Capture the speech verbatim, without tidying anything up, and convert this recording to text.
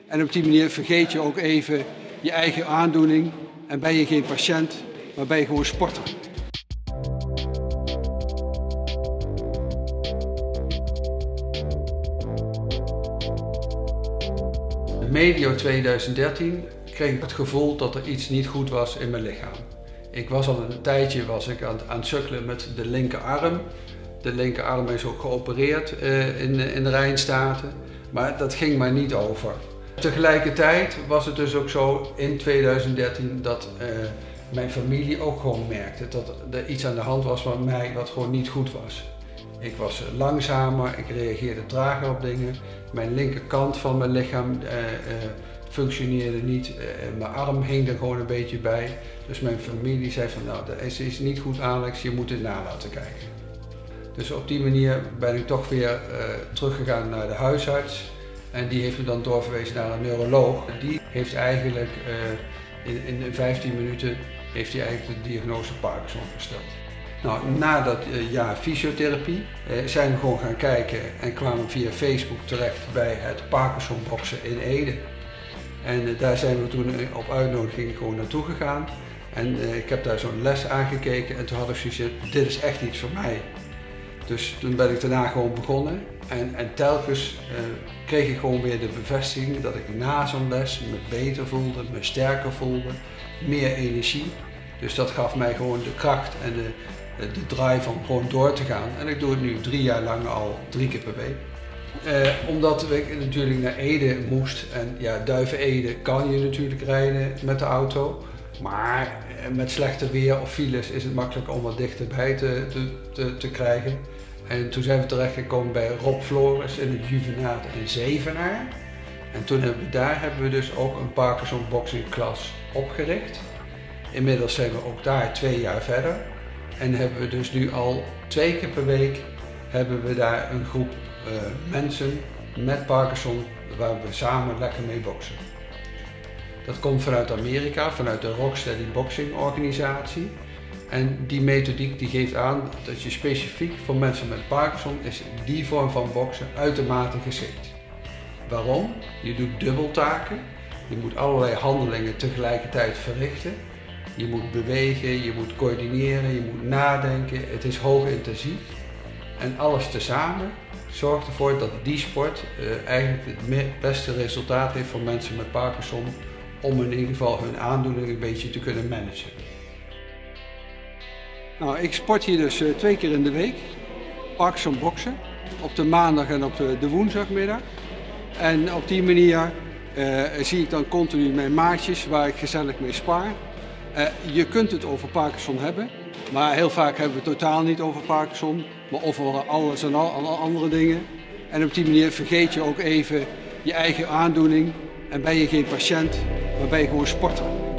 En op die manier vergeet je ook even je eigen aandoening en ben je geen patiënt, maar ben je gewoon sporter. Medio tweeduizend dertien kreeg ik het gevoel dat er iets niet goed was in mijn lichaam. Ik was al een tijdje was ik aan, aan het sukkelen met de linkerarm. De linkerarm is ook geopereerd uh, in, in de Rijnstaten, maar dat ging maar niet over. Tegelijkertijd was het dus ook zo in tweeduizend dertien dat uh, mijn familie ook gewoon merkte dat er iets aan de hand was met mij wat gewoon niet goed was. Ik was langzamer, ik reageerde trager op dingen. Mijn linkerkant van mijn lichaam uh, uh, functioneerde niet. Uh, mijn arm hing er gewoon een beetje bij. Dus mijn familie zei van nou, dat is, is niet goed Alex, je moet het na laten kijken. Dus op die manier ben ik toch weer uh, teruggegaan naar de huisarts. En die heeft me dan doorverwezen naar een neuroloog. Die heeft eigenlijk uh, in, in vijftien minuten heeft hij eigenlijk de diagnose Parkinson gesteld. Nou, na dat uh, jaar fysiotherapie uh, zijn we gewoon gaan kijken en kwamen via Facebook terecht bij het Parkinson boksen in Ede. En uh, daar zijn we toen uh, op uitnodiging gewoon naartoe gegaan. En uh, ik heb daar zo'n les aangekeken en toen had ik zoiets van, dit is echt iets voor mij. Dus toen ben ik daarna gewoon begonnen en, en telkens uh, kreeg ik gewoon weer de bevestiging dat ik na zo'n les me beter voelde, me sterker voelde, meer energie. Dus dat gaf mij gewoon de kracht en de, de drive om gewoon door te gaan. En ik doe het nu drie jaar lang al drie keer per week. Uh, omdat ik natuurlijk naar Ede moest en ja, Duiven-Ede kan je natuurlijk rijden met de auto. Maar met slechte weer of files is het makkelijk om wat dichterbij te, te, te, te krijgen. En toen zijn we terechtgekomen bij Rob Flores in het Juvenaat in Zevenaar. En toen hebben we, daar hebben we dus ook een Parkinson boxing klas opgericht. Inmiddels zijn we ook daar twee jaar verder. En hebben we dus nu al twee keer per week hebben we daar een groep uh, mensen met Parkinson waar we samen lekker mee boksen. Dat komt vanuit Amerika, vanuit de Rocksteady Boxing organisatie. En die methodiek die geeft aan dat je specifiek voor mensen met Parkinson is die vorm van boksen uitermate geschikt. Waarom? Je doet dubbeltaken, je moet allerlei handelingen tegelijkertijd verrichten. Je moet bewegen, je moet coördineren, je moet nadenken, het is hoog intensief. En alles tezamen zorgt ervoor dat die sport uh, eigenlijk het beste resultaat heeft voor mensen met Parkinson om in ieder geval hun aandoening een beetje te kunnen managen. Nou, ik sport hier dus uh, twee keer in de week, Parkinson boksen, op de maandag en op de, de woensdagmiddag. En op die manier uh, zie ik dan continu mijn maatjes waar ik gezellig mee spaar. Uh, je kunt het over Parkinson hebben, maar heel vaak hebben we het totaal niet over Parkinson, maar over alles en al, alle andere dingen. En op die manier vergeet je ook even je eigen aandoening en ben je geen patiënt, maar ben je gewoon sporter.